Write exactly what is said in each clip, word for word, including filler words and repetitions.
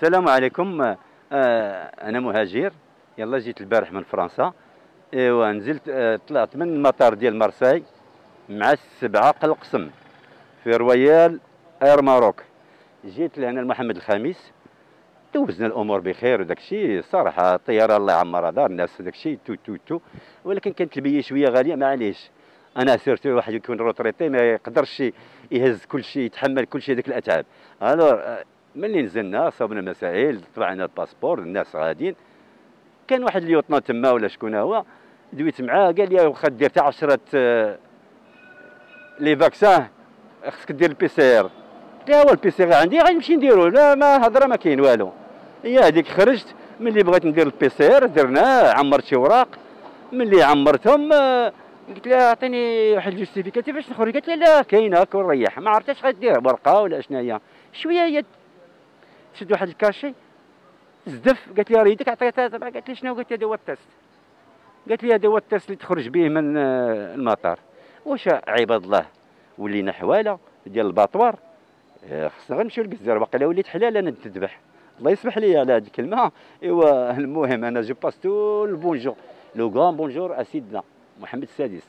السلام عليكم. آه انا مهاجر، يلا جيت البارح من فرنسا. ايوا نزلت، آه طلعت من المطار ديال مرساي مع السبعه قلقسم في رويال اير ماروك. جيت لهنا محمد الخامس، دوزنا الامور بخير وداك الشيء. الصراحه الطياره الله يعمرها دار الناس وداك الشيء تو تو تو، ولكن كانت البيه شويه غاليه معليش. انا سيرتو واحد يكون روتريتي ما يقدرش يهز كل شيء، يتحمل كل شيء، ديك الاتعاب. الور ملي نزلنا صوبنا المسائل، طلعنا الباسبور، الناس غاديين. كان واحد اليوطنا تما ولا شكون هو، دويت معاه قال لي واخا دير حتى عشرة آه، لي فاكسان خصك دير البي سي ار. قلت له هو البي سي ار عندي غنمشي نديرو، لا ما هضره ما كاين والو. هي هذيك خرجت. ملي بغيت ندير البي سي ار درناه، عمرت شي اوراق. ملي عمرتهم آه، قلت لها اعطيني واحد الجوستيفيكاتيف باش نخرج. قالت لي لا كاينه كون ريح، ما عرفتش غدير ورقه ولا شنو هي. شويه هي تشد واحد الكاشي زدف، قالت لي ريدك عطيتها تبع. قالت لي شنو؟ قلت لها هذا هو التيست. قالت لي هذا هو التيست اللي تخرج به من آه، المطار. واش عباد الله ولينا حواله ديال الباطوار. آه، خصنا غنمشيو للجزيره، باقي وليت حلال انا تذبح. الله يسمح لي على هذه الكلمه. ايوا المهم انا جو باس تو البونجور، لو غران بونجور اسيدنا محمد السادس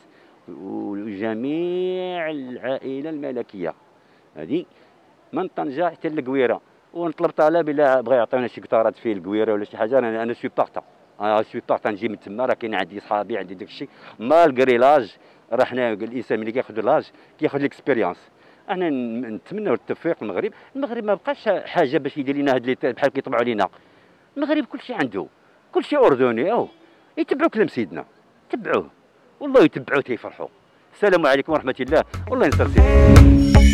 وجميع العائله الملكيه هذه من طنجه حتى للقويره. ونطلب طلب الا بغا يعطيونا شي قطارات فيه القويره ولا شي حاجه. انا انا سوي بارتا، انا سوي بارتا نجي من تما. راه كاين عندي صحابي عندي داك الشيء. مالغري لاج راه حنا الانسان ملي كياخذ لاج كياخذ ليكسبيريونس. احنا نتمنوا التوفيق المغرب. المغرب ما بقاش حاجه باش يدير لنا هاد بحال كيطبعوا علينا. المغرب كل شيء عنده، كل شيء اردني. او يتبعوا كلام سيدنا، تبعوه والله، يتبعوه تيفرحوا. السلام عليكم ورحمه الله، والله ينصر سيدنا.